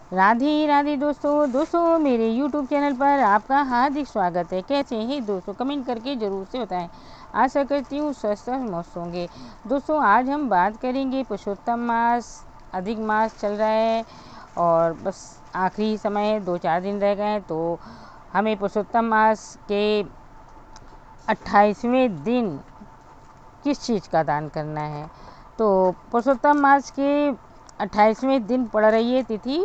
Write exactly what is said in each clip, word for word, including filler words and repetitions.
राधे राधे दोस्तों दोस्तों मेरे यूट्यूब चैनल पर आपका हार्दिक स्वागत है। कैसे हैं दोस्तों, कमेंट करके ज़रूर से बताएं। आशा करती हूँ स्वस्थ और मस्त होंगे। दोस्तों आज हम बात करेंगे पुरुषोत्तम मास, अधिक मास चल रहा है और बस आखिरी समय है, दो चार दिन रह गए हैं। तो हमें पुरुषोत्तम मास के अट्ठाईसवें दिन किस चीज़ का दान करना है। तो पुरुषोत्तम मास के अट्ठाईसवें दिन पड़ रही है तिथि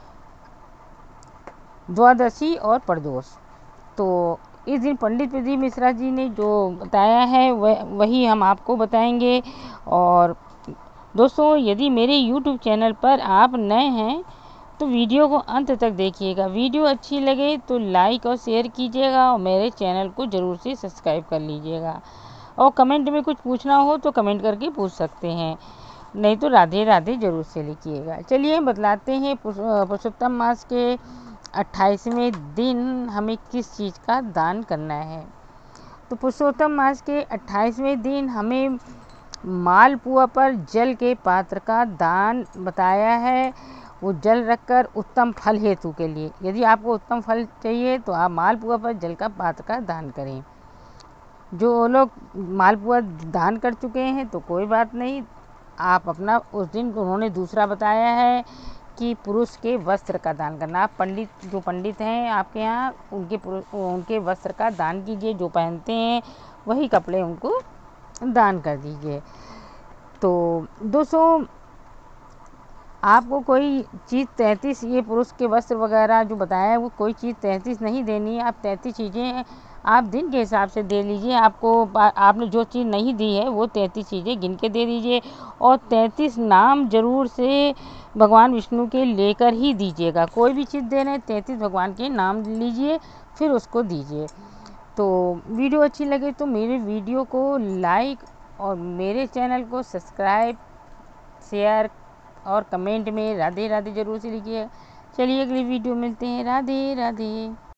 द्वादशी और प्रदोष। तो इस दिन पंडित प्रदीप मिश्रा जी ने जो बताया है वह वही हम आपको बताएंगे। और दोस्तों यदि मेरे यूट्यूब चैनल पर आप नए हैं तो वीडियो को अंत तक देखिएगा। वीडियो अच्छी लगे तो लाइक और शेयर कीजिएगा और मेरे चैनल को ज़रूर से सब्सक्राइब कर लीजिएगा। और कमेंट में कुछ पूछना हो तो कमेंट करके पूछ सकते हैं, नहीं तो राधे राधे ज़रूर से लिखिएगा। चलिए बतलाते हैं पुरुषोत्तम मास के अट्ठाईसवें दिन हमें किस चीज़ का दान करना है। तो पुरुषोत्तम मास के अट्ठाईसवें दिन हमें मालपुआ पर जल के पात्र का दान बताया है। वो जल रखकर उत्तम फल हेतु के लिए, यदि आपको उत्तम फल चाहिए तो आप मालपुआ पर जल का पात्र का दान करें। जो लोग मालपुआ दान कर चुके हैं तो कोई बात नहीं, आप अपना उस दिन उन्होंने दूसरा बताया है कि पुरुष के वस्त्र का दान करना। आप पंडित जो पंडित हैं आपके यहाँ उनके उनके वस्त्र का दान कीजिए, जो पहनते हैं वही कपड़े उनको दान कर दीजिए। तो दोस्तों आपको कोई चीज़ तैंतीस, ये पुरुष के वस्त्र वगैरह जो बताया है वो कोई चीज़ तैंतीस नहीं देनी है। आप तैंतीस चीज़ें आप दिन के हिसाब से दे लीजिए। आपको आपने जो चीज़ नहीं दी है वो तैंतीस चीज़ें गिन के दे दीजिए। और तैंतीस नाम ज़रूर से भगवान विष्णु के लेकर ही दीजिएगा। कोई भी चीज़ दे रहे हैं तैंतीस भगवान के नाम लीजिए फिर उसको दीजिए। तो वीडियो अच्छी लगे तो मेरे वीडियो को लाइक और मेरे चैनल को सब्सक्राइब, शेयर और कमेंट में राधे राधे ज़रूर से लिखिए। चलिए अगली वीडियो मिलते हैं। राधे राधे।